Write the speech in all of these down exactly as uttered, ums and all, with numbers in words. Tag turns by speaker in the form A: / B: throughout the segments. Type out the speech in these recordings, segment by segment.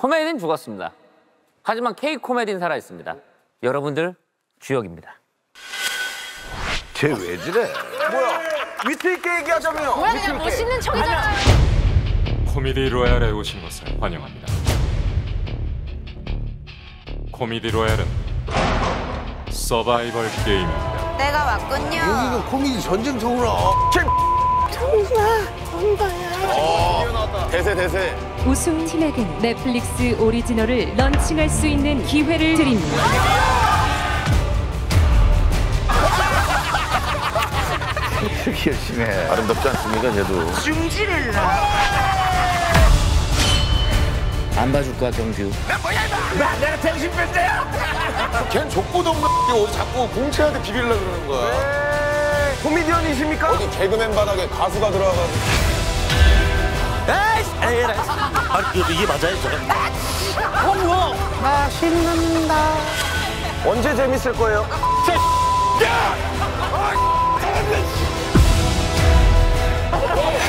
A: 코미디는 죽었습니다. 하지만 K 코미디는 살아 있습니다. 여러분들 주역입니다.
B: 쟤 왜 저래?
C: 뭐야? 위트 있게 얘기하자며.
D: 뭐야 그냥 멋있는 척이잖아요.
E: 코미디 로얄에 오신 것을 환영합니다. 코미디 로얄은 서바이벌 게임입니다.
D: 내가 왔군요.
B: 여기가 코미디 전쟁터구나.
C: 어, 대세 대세.
F: 우승팀에게는 넷플릭스 오리지널을 런칭할 수 있는 기회를 드립니다.
B: 되게 열심히 해. 아름답지 않습니까, 쟤도?
A: 안 봐줄 거야, 경규.
B: 내가 당신 뺐대요?
C: 걘 족보도 없는 게 어디 자꾸 공채한테 비빌려 그러는 거야. 코미디언이십니까? 어디 개그맨 바닥에 가수가 들어와가지고.
G: 에이, 에이, 아니 이거 이게 맞아요, 저거?
C: 맛있는다. 언제 재밌을 거예요?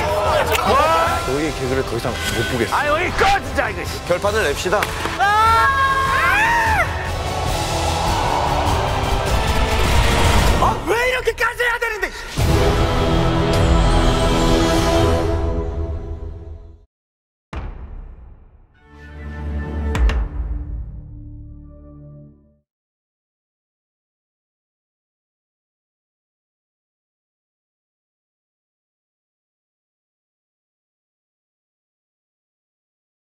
B: 너희 개그를 더 이상 못 보겠어.
G: 아 여기 꺼 진짜 이거.
C: 결판을 냅시다.
D: 아